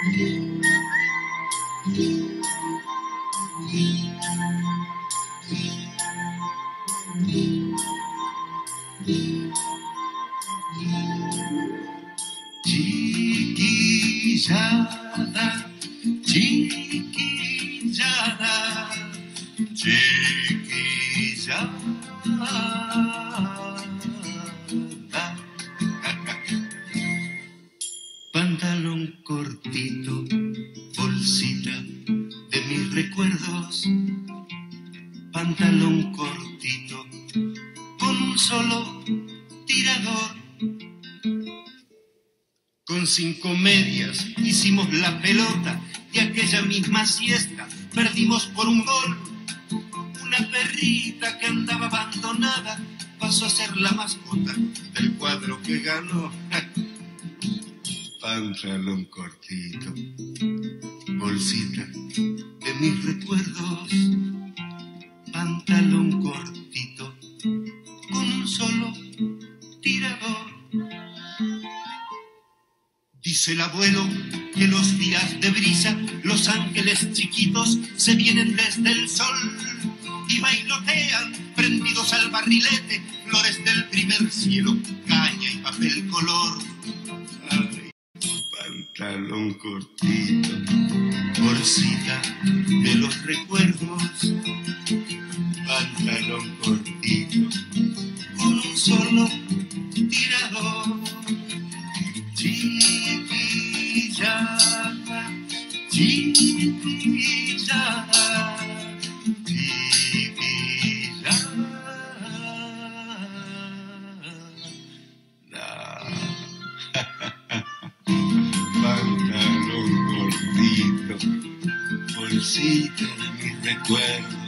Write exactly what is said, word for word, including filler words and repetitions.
Chiquillada, chiquillada, chiquillada. Pantalón cortito, bolsita de mis recuerdos. Pantalón cortito, con un solo tirador. Con cinco medias hicimos la pelota y aquella misma siesta perdimos por un gol. Una perrita que andaba abandonada pasó a ser la mascota del cuadro que ganó. Pantalón cortito, bolsita de mis recuerdos. Pantalón cortito, con un solo tirador. Dice el abuelo que los días de brisa, los ángeles chiquitos se vienen desde el sol y bailotean prendidos al barrilete, flores del primer cielo, caña y papel color. Ay, pantalón cortito, bolsita de los recuerdos. Pantalón cortito, con un solo tirador. Chiquillada, chiquillada, chiquillada. Pantalón cortito, bolsita de mis recuerdos.